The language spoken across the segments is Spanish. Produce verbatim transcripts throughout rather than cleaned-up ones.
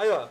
Ahí va.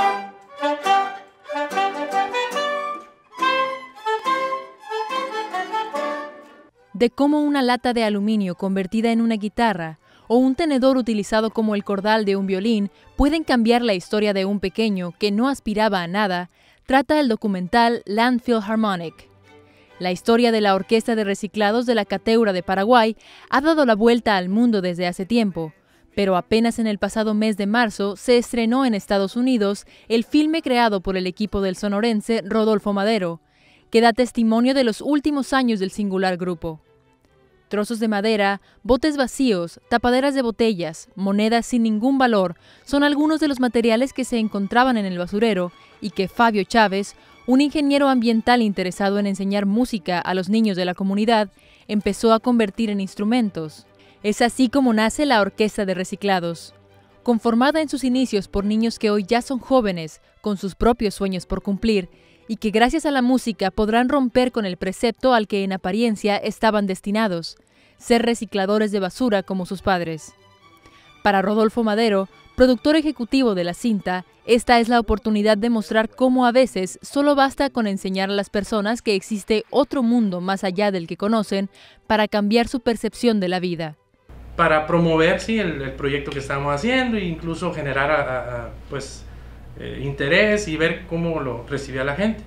De cómo una lata de aluminio convertida en una guitarra o un tenedor utilizado como el cordal de un violín pueden cambiar la historia de un pequeño que no aspiraba a nada, trata el documental Land Philharmonic. La historia de la Orquesta de Reciclados de la Cateura de Paraguay ha dado la vuelta al mundo desde hace tiempo, pero apenas en el pasado mes de marzo se estrenó en Estados Unidos el filme creado por el equipo del sonorense Rodolfo Madero, que da testimonio de los últimos años del singular grupo. Trozos de madera, botes vacíos, tapaderas de botellas, monedas sin ningún valor son algunos de los materiales que se encontraban en el basurero y que Fabio Chávez, un ingeniero ambiental interesado en enseñar música a los niños de la comunidad, empezó a convertir en instrumentos. Es así como nace la Orquesta de Reciclados. Conformada en sus inicios por niños que hoy ya son jóvenes, con sus propios sueños por cumplir, y que gracias a la música podrán romper con el precepto al que en apariencia estaban destinados, ser recicladores de basura como sus padres. Para Rodolfo Madero, productor ejecutivo de la cinta, esta es la oportunidad de mostrar cómo a veces solo basta con enseñar a las personas que existe otro mundo más allá del que conocen para cambiar su percepción de la vida. Para promover sí, el, el proyecto que estamos haciendo e incluso generar a, a, pues, eh, interés y ver cómo lo recibía la gente.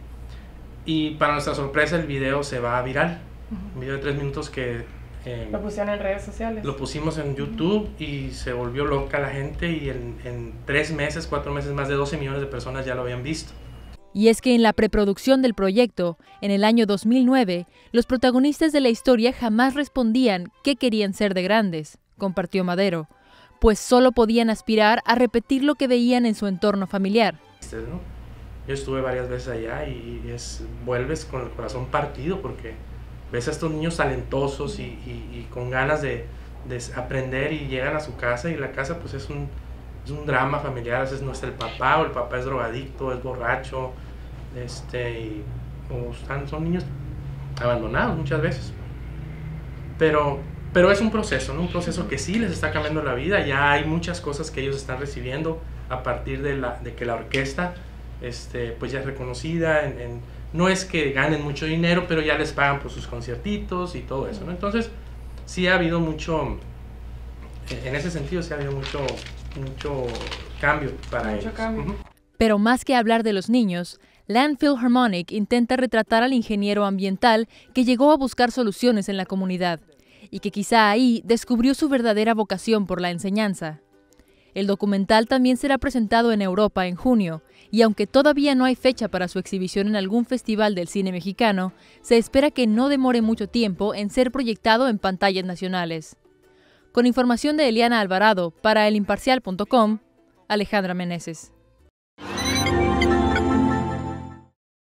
Y para nuestra sorpresa el video se va viral, uh-huh. Un video de tres minutos que eh, lo pusieron en redes sociales. Lo pusimos en YouTube uh-huh. Y se volvió loca la gente y en, en tres meses, cuatro meses, más de doce millones de personas ya lo habían visto. Y es que en la preproducción del proyecto, en el año dos mil nueve, los protagonistas de la historia jamás respondían qué querían ser de grandes, compartió Madero, pues solo podían aspirar a repetir lo que veían en su entorno familiar. ¿No? Yo estuve varias veces allá y es, vuelves con el corazón partido porque ves a estos niños talentosos y, y, y con ganas de, de aprender y llegan a su casa y la casa pues es un, es un drama familiar. A veces no está el papá o el papá es drogadicto, es borracho, este, y, o están, son niños abandonados muchas veces. Pero, pero es un proceso, ¿no? Un proceso que sí les está cambiando la vida. Ya hay muchas cosas que ellos están recibiendo a partir de, la, de que la orquesta Este, pues ya es reconocida, en, en, no es que ganen mucho dinero, pero ya les pagan por sus conciertitos y todo eso, ¿no? Entonces, sí ha habido mucho, en ese sentido, sí ha habido mucho, mucho cambio para mucho ellos. Cambio. Uh-huh. Pero más que hablar de los niños, Land Philharmonic intenta retratar al ingeniero ambiental que llegó a buscar soluciones en la comunidad y que quizá ahí descubrió su verdadera vocación por la enseñanza. El documental también será presentado en Europa en junio, y aunque todavía no hay fecha para su exhibición en algún festival del cine mexicano, se espera que no demore mucho tiempo en ser proyectado en pantallas nacionales. Con información de Eliana Alvarado para el imparcial punto com, Alejandra Meneses.